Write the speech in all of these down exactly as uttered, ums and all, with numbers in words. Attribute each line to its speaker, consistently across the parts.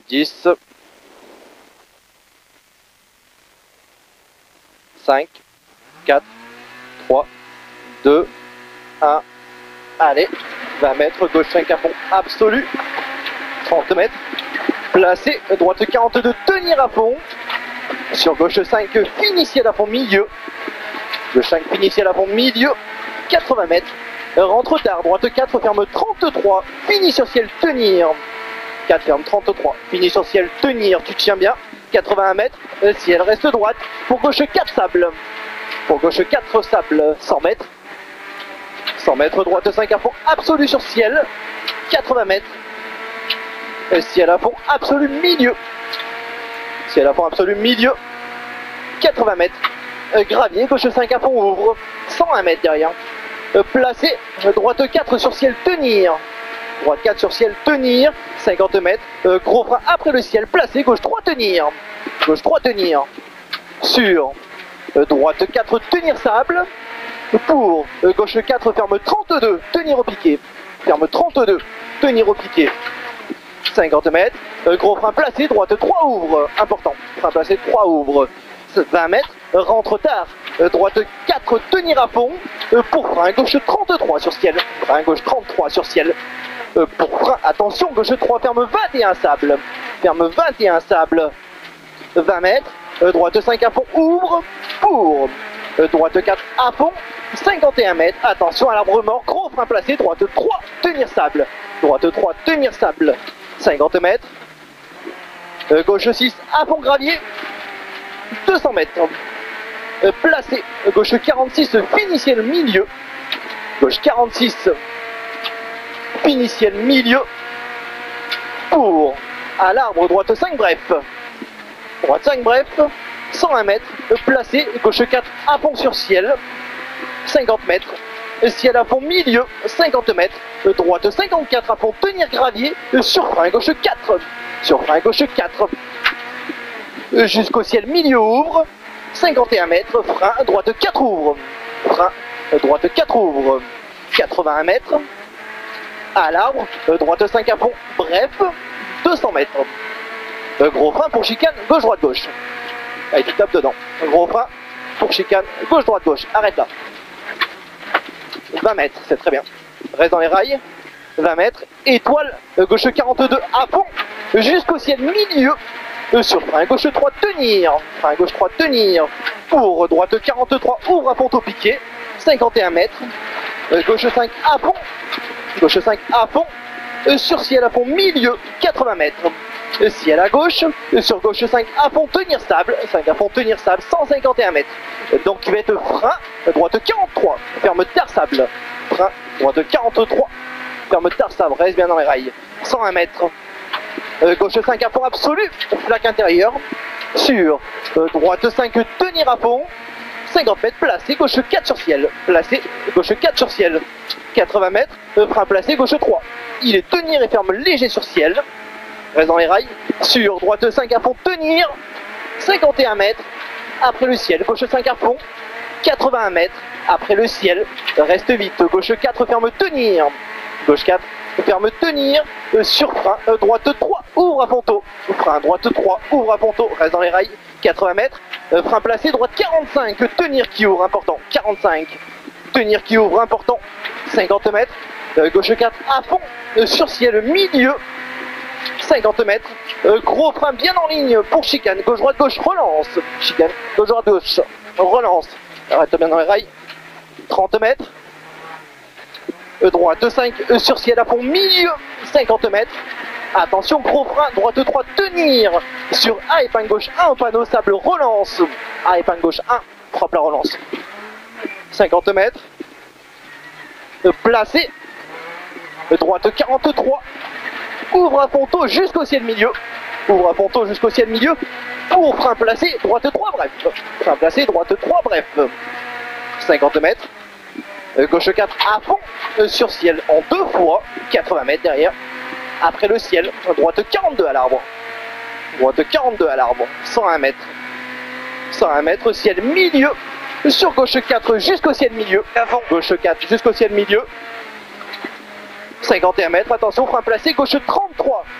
Speaker 1: dix, cinq, quatre, trois, deux, un, allez, vingt mètres, gauche cinq à fond absolu, trente mètres, placé, droite quarante-deux, tenir à fond, sur gauche cinq, finiciel à fond milieu, gauche cinq, finiciel à fond milieu, quatre-vingts mètres, rentre tard, droite quatre, ferme trente-trois, fini sur ciel, tenir, quatre, ferme trente-trois, fini sur ciel, tenir, tu tiens bien, quatre-vingt-un mètres, ciel reste droite, pour gauche quatre, sable, pour gauche quatre, sable, cent mètres, cent mètres, droite cinq à fond, absolu sur ciel, quatre-vingts mètres, ciel à fond, absolu milieu, ciel à fond, absolu milieu, quatre-vingts mètres, gravier, gauche cinq à fond, ouvre, cent un mètres derrière, placé, droite quatre sur ciel, tenir, droite quatre sur ciel, tenir, cinquante mètres, euh, gros frein après le ciel, placé, gauche trois, tenir, gauche trois, tenir, sur, euh, droite quatre, tenir sable, pour, euh, gauche quatre, ferme trente-deux, tenir au piqué, ferme trente-deux, tenir au piqué, cinquante mètres, euh, gros frein placé, droite trois, ouvre, important, frein placé, trois, ouvre, vingt mètres, rentre tard, euh, droite quatre, tenir à fond, euh, pour frein, gauche trente-trois sur ciel, frein gauche trente-trois sur ciel, euh, pour frein, attention, gauche trois, ferme vingt et un sable, ferme vingt et un sable, vingt mètres, euh, droite cinq à fond, ouvre, pour, euh, droite quatre à fond, cinquante et un mètres, attention à l'arbre mort, gros frein placé, droite trois, tenir sable, droite trois, tenir sable, cinquante mètres, euh, gauche six, à fond gravier, deux cents mètres, euh, placé, gauche quarante-six, finiciel milieu, gauche quarante-six, finiciel milieu, pour, à l'arbre, droite cinq, bref, droite cinq, bref, cent un mètres, euh, placé, gauche quatre, à fond sur ciel, cinquante mètres, ciel à fond milieu, cinquante mètres, euh, droite cinquante-quatre à fond, tenir gravier, euh, sur frein gauche quatre, sur frein gauche quatre, euh, jusqu'au ciel milieu ouvre, cinquante et un mètres, frein, droite quatre ouvre, frein, droite quatre ouvre, quatre-vingt-un mètres, à l'arbre, droite cinq à fond, bref, deux cents mètres, gros frein pour chicane, gauche, droite, gauche, allez, tu tapes dedans, gros frein pour chicane, gauche, droite, gauche, arrête là, vingt mètres, c'est très bien, reste dans les rails, vingt mètres, étoile, gauche quarante-deux à fond, jusqu'au ciel milieu, sur frein gauche trois, tenir, frein gauche trois, tenir, pour droite quarante-trois, ouvre à fond au piqué, cinquante et un mètres, gauche cinq à fond, gauche cinq à fond, sur ciel à fond milieu, quatre-vingts mètres, ciel à gauche, sur gauche cinq à fond, tenir stable, cinq à fond, tenir stable, cent cinquante et un mètres, donc il va être frein, droite quarante-trois, ferme tard sable, frein, droite quarante-trois, ferme tard sable, reste bien dans les rails, cent un mètres, Euh, gauche cinq à fond absolu, plaque intérieure, sur euh, droite cinq, tenir à fond, cinquante mètres, placé, gauche quatre sur ciel, placé, gauche quatre sur ciel, quatre-vingts mètres, euh, frein placé, gauche trois, il est tenir et ferme léger sur ciel, reste dans les rails, sur droite cinq à fond, tenir, cinquante et un mètres, après le ciel, gauche cinq à fond, quatre-vingt-un mètres, après le ciel, reste vite, gauche quatre, ferme tenir, gauche quatre, ferme tenir, euh, sur frein, euh, droite trois, ouvre à ponto, frein, droite trois, ouvre à ponto, reste dans les rails, quatre-vingts mètres, euh, frein placé, droite quarante-cinq, tenir qui ouvre, important, quarante-cinq, tenir qui ouvre, important, cinquante mètres, euh, gauche quatre à fond, euh, sur ciel milieu, cinquante mètres, euh, gros frein bien en ligne pour chicane, gauche droite gauche, relance, chicane, gauche droite gauche, relance, arrête bien dans les rails, trente mètres, Euh, droite cinq, euh, sur ciel à fond, milieu, cinquante mètres. Attention, gros frein, droite trois, tenir. Sur A, épingle gauche un au panneau, sable, relance. A, épingle gauche un, frappe la relance. cinquante mètres. Euh, placé. Euh, droite quarante-trois. Ouvre à ponto jusqu'au ciel milieu. Ouvre à ponto jusqu'au ciel milieu. Pour frein placé, droite trois, bref. Frein placé, droite trois, bref. cinquante mètres. Euh, gauche quatre à fond, euh, sur ciel en deux fois, quatre-vingts mètres derrière, après le ciel, droite quarante-deux à l'arbre, droite quarante-deux à l'arbre, cent un mètres, cent un mètres, ciel milieu, sur gauche quatre jusqu'au ciel milieu, avant, gauche quatre jusqu'au ciel milieu, cinquante et un mètres, attention, frein placé, gauche trente-trois,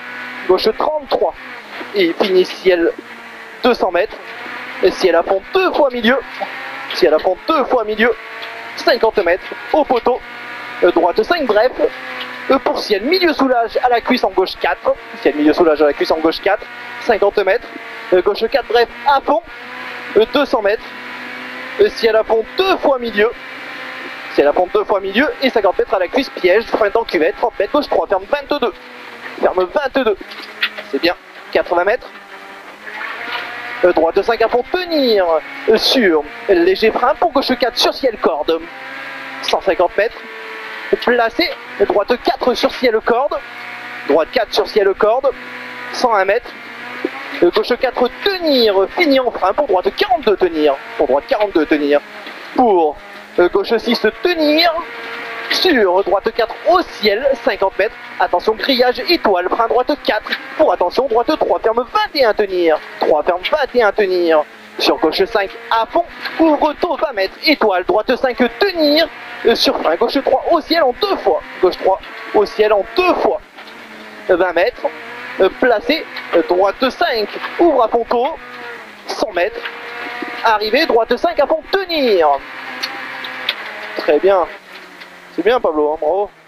Speaker 1: gauche trente-trois, et finit ciel deux cents mètres, et ciel à fond deux fois milieu, ciel à fond deux fois milieu, cinquante mètres, au poteau, droite cinq bref, pour ciel milieu soulage à la cuisse en gauche quatre, ciel milieu soulage à la cuisse en gauche quatre, cinquante mètres, gauche quatre bref à fond, deux cents mètres, ciel à fond deux fois milieu, ciel à fond deux fois milieu, et cinquante mètres à la cuisse, piège, frein dans cuvette, trente mètres, gauche trois, ferme vingt-deux, ferme vingt-deux, c'est bien, quatre-vingts mètres, droite cinq à fond, tenir sur léger frein pour gauche quatre sur ciel corde, cent cinquante mètres, placé, droite quatre sur ciel corde, droite quatre sur ciel corde, cent un mètres, gauche quatre tenir, fini en frein pour droite quarante-deux tenir, pour droite quarante-deux tenir, pour gauche six tenir, sur droite quatre au ciel, cinquante mètres, attention grillage étoile, frein droite quatre, pour attention droite trois, ferme vingt et un tenir, trois ferme vingt et un tenir, sur gauche cinq à fond, ouvre taux vingt mètres, étoile, droite cinq tenir, sur frein gauche trois au ciel en deux fois, gauche trois au ciel en deux fois, vingt mètres, placé, droite cinq, ouvre à fond taux, cent mètres, arrivée, droite cinq à fond tenir, très bien. C'est bien Pablo, hein, bravo.